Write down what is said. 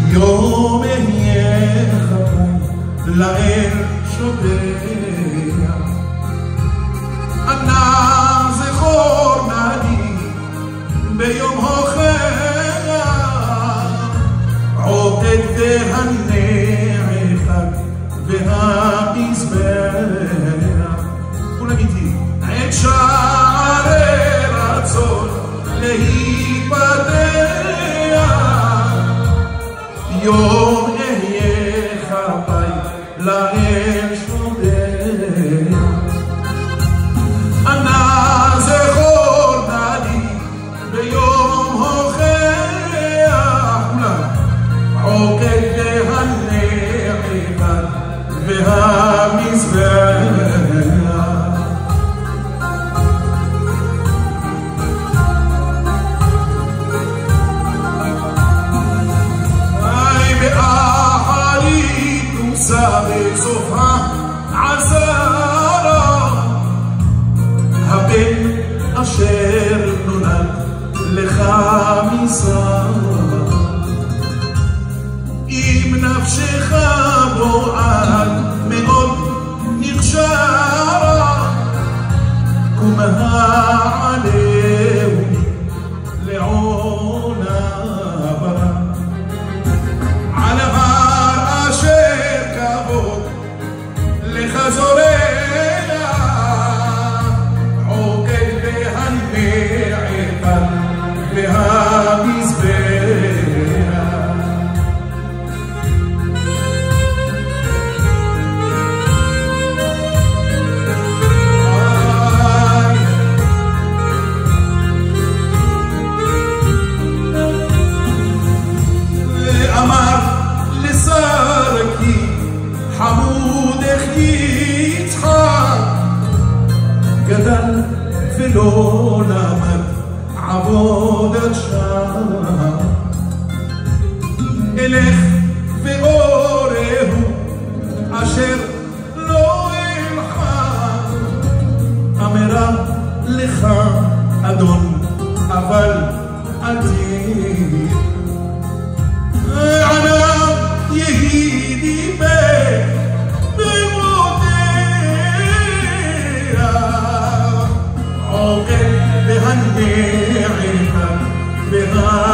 יום אהיה חפוי לאל שודע, ענה זכור נדי ביום הוכח, עודד והנעחת והמזבח. כולם איתי. עת שערי רצון להיפתח, יום אהיה חפי לאל שודע, ענה זכור נדי ביום הוכח, כולם עוקד והנעחת והמזבח. בסוף העשרה הבן אשר נולד לך משרה, אם נפשך בועד מאוד נכשרה, ומהעלהו לעונה ברא, על ההר אשר כבוד לך זורע, עוקד והנעחת והמזבח. אמר לסרקי חמודך יצחק, גדל ולא למד עבודת שם, אלך ואורהו אשר לא אלחם, אמרה לך אדון אבל אל תהיה, ענה יהי דיבר במותיה, עוקד והנעחת